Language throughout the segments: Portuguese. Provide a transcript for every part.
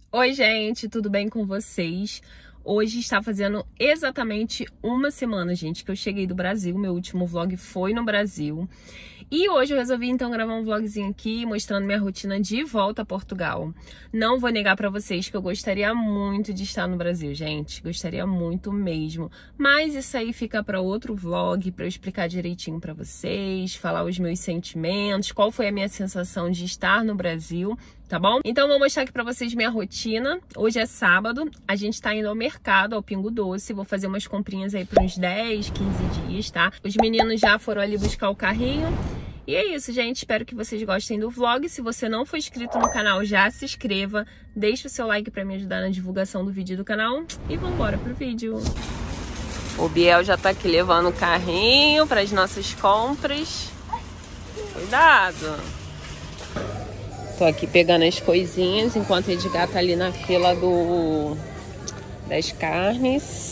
Oi, gente, tudo bem com vocês? Hoje está fazendo exatamente uma semana, gente, que eu cheguei do Brasil. Meu último vlog foi no Brasil. E hoje eu resolvi, então, gravar um vlogzinho aqui, mostrando minha rotina de volta a Portugal. Não vou negar pra vocês que eu gostaria muito de estar no Brasil, gente. Gostaria muito mesmo. Mas isso aí fica pra outro vlog, pra eu explicar direitinho pra vocês, falar os meus sentimentos, qual foi a minha sensação de estar no Brasil, tá bom? Então eu vou mostrar aqui pra vocês minha rotina. Hoje é sábado, a gente tá indo ao mercado, ao Pingo Doce. Vou fazer umas comprinhas aí por uns 10, 15 dias, tá? Os meninos já foram ali buscar o carrinho. E é isso, gente. Espero que vocês gostem do vlog. Se você não for inscrito no canal, já se inscreva. Deixa o seu like pra me ajudar na divulgação do vídeo do canal. E vambora pro vídeo. O Biel já tá aqui levando o carrinho para as nossas compras. Cuidado! Tô aqui pegando as coisinhas enquanto o Edgar tá ali na fila das carnes.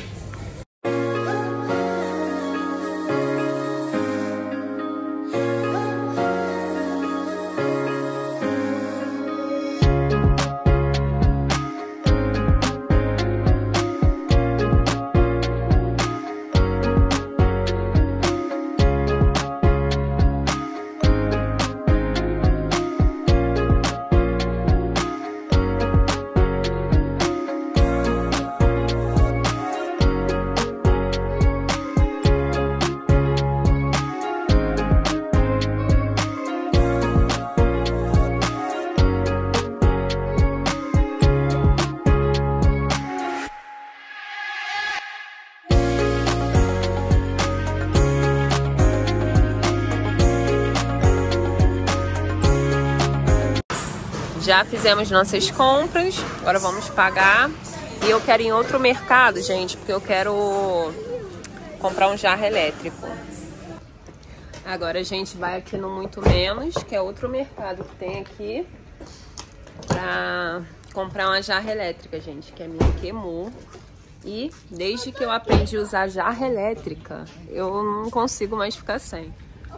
Já fizemos nossas compras, agora vamos pagar. E eu quero ir em outro mercado, gente, porque eu quero comprar um jarro elétrico. Agora a gente vai aqui no Muito Menos, que é outro mercado que tem aqui, pra comprar uma jarra elétrica, gente, que a minha queimou. E desde que eu aprendi a usar jarra elétrica, eu não consigo mais ficar sem.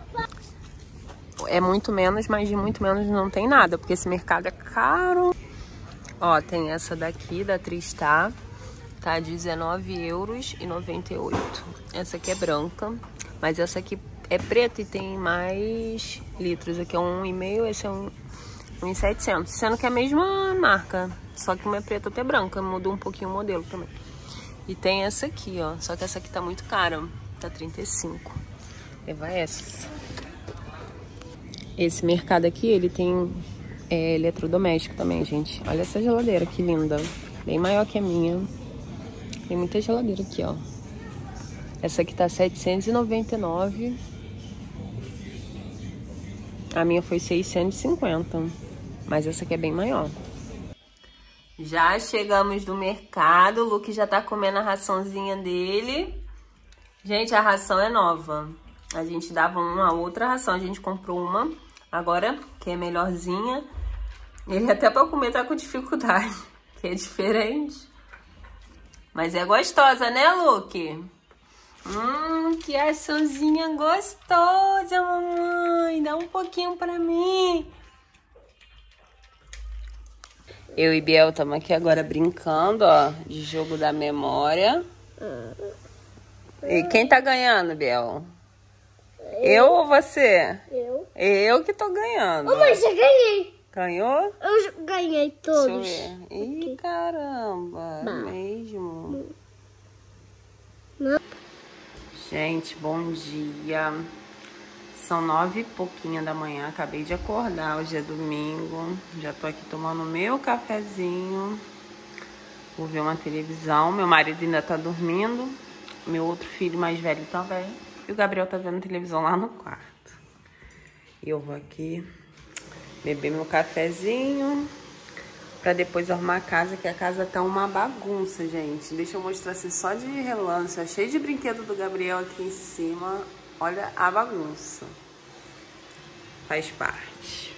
É muito menos, mas de muito menos não tem nada, porque esse mercado é caro. Ó, tem essa daqui da Tristar, tá R$19,98. Essa aqui é branca, mas essa aqui é preta e tem mais litros. Aqui é 1,5, esse é 1,700. Sendo que é a mesma marca, só que uma é preta, outra é branca. Mudou um pouquinho o modelo também. E tem essa aqui, ó, só que essa aqui tá muito cara, tá 35. Levar essa. Esse mercado aqui, ele tem eletrodoméstico também, gente. Olha essa geladeira, que linda. Bem maior que a minha. Tem muita geladeira aqui, ó. Essa aqui tá 799. A minha foi 650. Mas essa aqui é bem maior. Já chegamos do mercado. O Luke já tá comendo a raçãozinha dele. Gente, a ração é nova. A gente dava uma outra ração, a gente comprou uma agora, que é melhorzinha. Ele até pra comer tá com dificuldade, que é diferente. Mas é gostosa, né, Luke? Que raçãozinha gostosa, mamãe. Dá um pouquinho pra mim. Eu e Biel estamos aqui agora brincando, ó, de jogo da memória. E quem tá ganhando, Biel? Eu ou você? Eu. Eu que tô ganhando. Ô, mãe, você ganhei. Ganhou? Eu ganhei todos. Deixa eu ver. Ih, caramba. Mesmo. Não. Gente, bom dia. São 9 e pouquinho da manhã. Acabei de acordar. Hoje é domingo. Já tô aqui tomando meu cafezinho. Vou ver uma televisão. Meu marido ainda tá dormindo. Meu outro filho mais velho também. E o Gabriel tá vendo televisão lá no quarto. E eu vou aqui beber meu cafezinho pra depois arrumar a casa, que a casa tá uma bagunça, gente. Deixa eu mostrar assim só de relance. Ó, cheio de brinquedo do Gabriel aqui em cima. Olha a bagunça. Faz parte.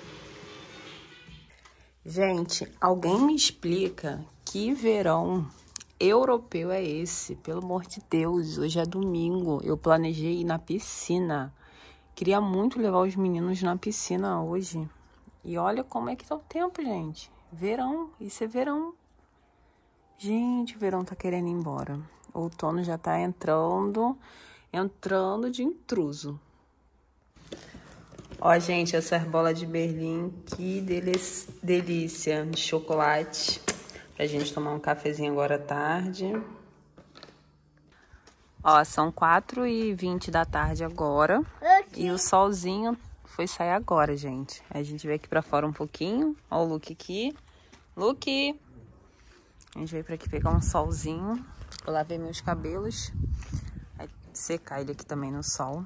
Gente, alguém me explica que verão europeu é esse? Pelo amor de Deus, hoje é domingo. Eu planejei ir na piscina. Queria muito levar os meninos na piscina hoje. E olha como é que tá o tempo, gente. Verão, isso é verão. Gente, o verão tá querendo ir embora. O outono já tá entrando de intruso. Ó, gente, essas bolas de Berlim, que delícia de chocolate. Pra gente tomar um cafezinho agora à tarde. Ó, são 4h20 da tarde agora. E o solzinho foi sair agora, gente. A gente veio aqui pra fora um pouquinho. Ó o Luke aqui. Luke! A gente veio pra aqui pegar um solzinho. Eu lavei meus cabelos. Vai secar ele aqui também no sol.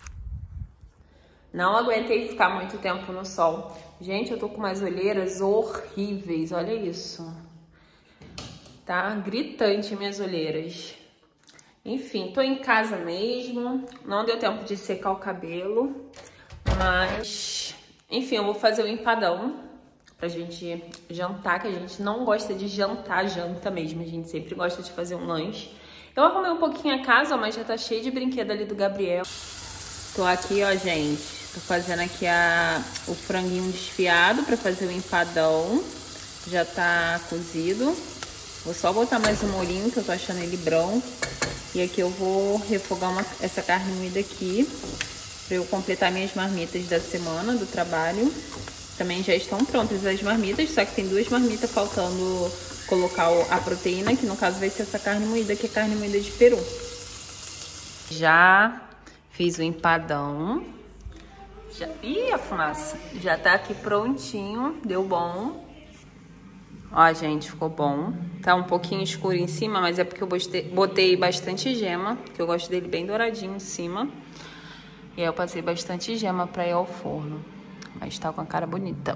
Não aguentei ficar muito tempo no sol. Gente, eu tô com umas olheiras horríveis. Olha isso. Tá gritante minhas olheiras. Enfim, tô em casa mesmo. Não deu tempo de secar o cabelo. Mas, enfim, eu vou fazer o empadão pra gente jantar, que a gente não gosta de jantar, janta mesmo. A gente sempre gosta de fazer um lanche. Eu arrumei um pouquinho a casa, ó, mas já tá cheio de brinquedo ali do Gabriel. Tô aqui, ó, gente. Tô fazendo aqui o franguinho desfiado pra fazer o empadão. Já tá cozido. Vou só botar mais um molhinho, que eu tô achando ele branco. E aqui eu vou refogar essa carne moída aqui, pra eu completar minhas marmitas da semana do trabalho. Também já estão prontas as marmitas, só que tem 2 marmitas faltando colocar a proteína, que no caso vai ser essa carne moída, que é carne moída de peru. Já fiz o empadão. Ih, a fumaça. Já tá aqui prontinho, deu bom. Ó, gente, ficou bom. Tá um pouquinho escuro em cima, mas é porque eu botei bastante gema, que eu gosto dele bem douradinho em cima. E aí eu passei bastante gema pra ir ao forno. Mas tá com a cara bonita.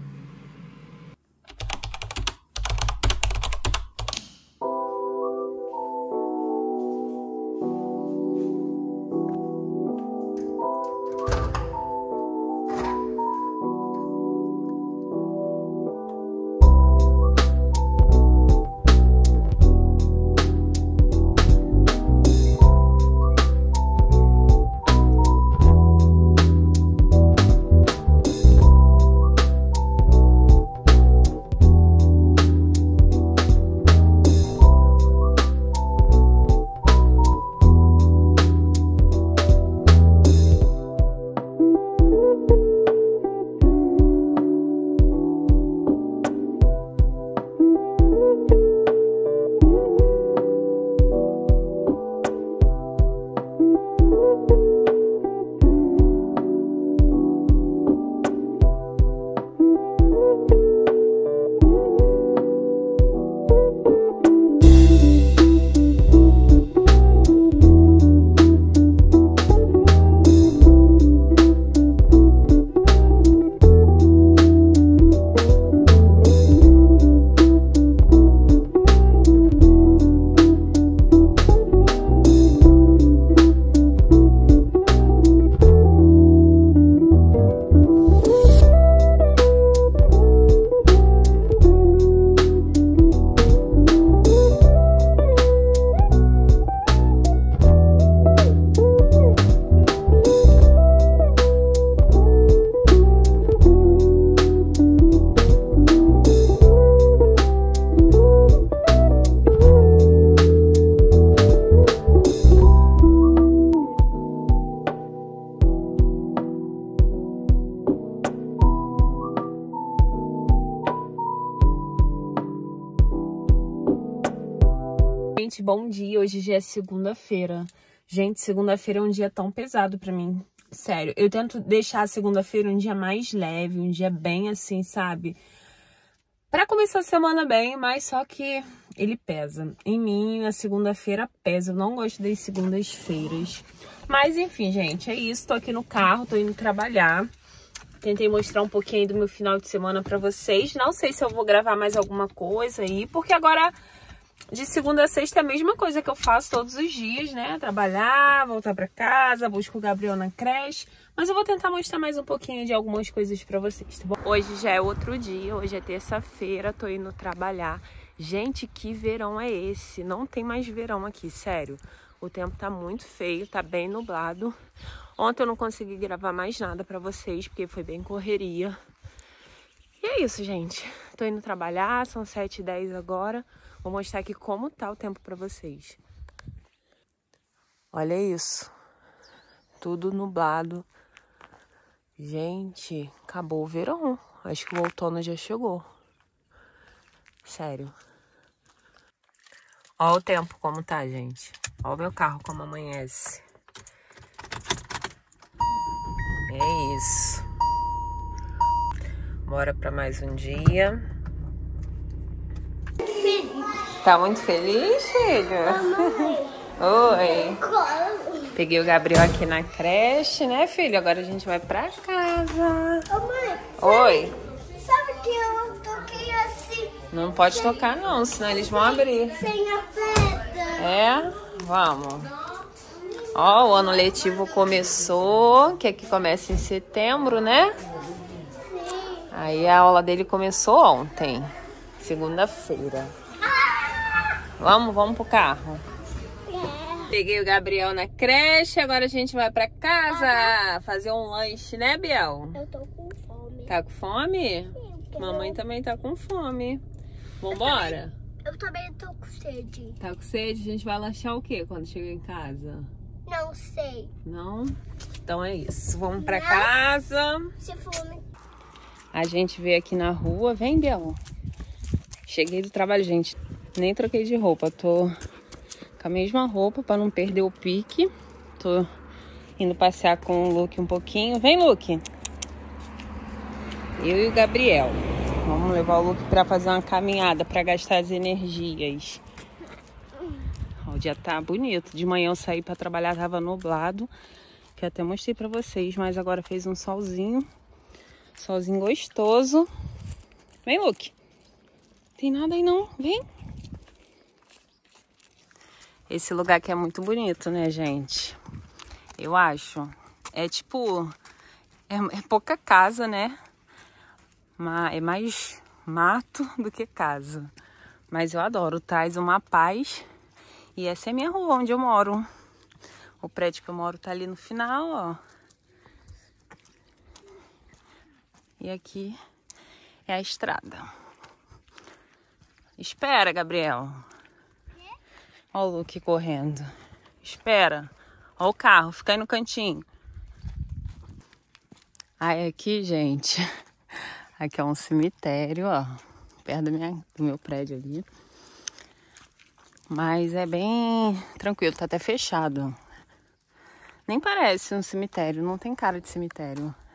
Gente, bom dia. Hoje já é segunda-feira. Gente, segunda-feira é um dia tão pesado pra mim. Sério, eu tento deixar a segunda-feira um dia mais leve, um dia bem assim, sabe? Pra começar a semana bem, mas só que ele pesa. Em mim, a segunda-feira pesa. Eu não gosto das segundas-feiras. Mas enfim, gente, é isso. Tô aqui no carro, tô indo trabalhar. Tentei mostrar um pouquinho aí do meu final de semana pra vocês. Não sei se eu vou gravar mais alguma coisa aí, porque agora de segunda a sexta é a mesma coisa que eu faço todos os dias, né? Trabalhar, voltar pra casa, busco o Gabriel na creche. Mas eu vou tentar mostrar mais um pouquinho de algumas coisas pra vocês, tá bom? Hoje já é outro dia, hoje é terça-feira, tô indo trabalhar. Gente, que verão é esse? Não tem mais verão aqui, sério. O tempo tá muito feio, tá bem nublado. Ontem eu não consegui gravar mais nada pra vocês, porque foi bem correria. E E é isso, gente. Tô indo trabalhar, são 7h10 agora. Vou mostrar aqui como tá o tempo pra vocês. Olha isso. Tudo nublado. Gente, acabou o verão. Acho que o outono já chegou. Sério. Olha o tempo como tá, gente. Olha o meu carro como amanhece. É isso. Bora pra mais um dia. Tá muito feliz, filho? Oi. Peguei o Gabriel aqui na creche, né, filho? Agora a gente vai pra casa. Mãe, Oi. sabe que eu toquei assim? Não pode tocar não, senão eles vão abrir. Sem a pedra. É? Vamos. Ó, o ano letivo começou, que aqui começa em setembro, né? Aí a aula dele começou ontem, segunda-feira. Vamos pro carro. Peguei o Gabriel na creche, agora a gente vai pra casa fazer um lanche, né, Biel? Eu tô com fome. Tá com fome? Mamãe também tá com fome. Vambora? Eu também tô com sede. Tá com sede? A gente vai lanchar o quê quando chegar em casa? Não sei. Não? Então é isso. Vamos pra casa. Se for... A gente veio aqui na rua. Vem, Biel. Cheguei do trabalho, gente. Nem troquei de roupa. Tô com a mesma roupa pra não perder o pique. Tô indo passear com o Luke um pouquinho. Vem, Luke. Eu e o Gabriel. Vamos levar o Luke pra fazer uma caminhada, pra gastar as energias. O dia tá bonito. De manhã eu saí pra trabalhar, tava nublado. Que até mostrei pra vocês, mas agora fez um solzinho. Solzinho gostoso. Vem, Luke. Tem nada aí não, vem. Esse lugar aqui é muito bonito, né, gente? Eu acho. É tipo... É pouca casa, né? É mais mato do que casa. Mas eu adoro, traz uma paz. E essa é a minha rua, onde eu moro. O prédio que eu moro tá ali no final, ó. E aqui é a estrada. Espera, Gabriel. Ó o Luke correndo. Espera. Ó o carro, fica aí no cantinho. Aí aqui, gente, aqui é um cemitério, ó. Perto do meu prédio ali. Mas é bem tranquilo, tá até fechado. Nem parece um cemitério, não tem cara de cemitério.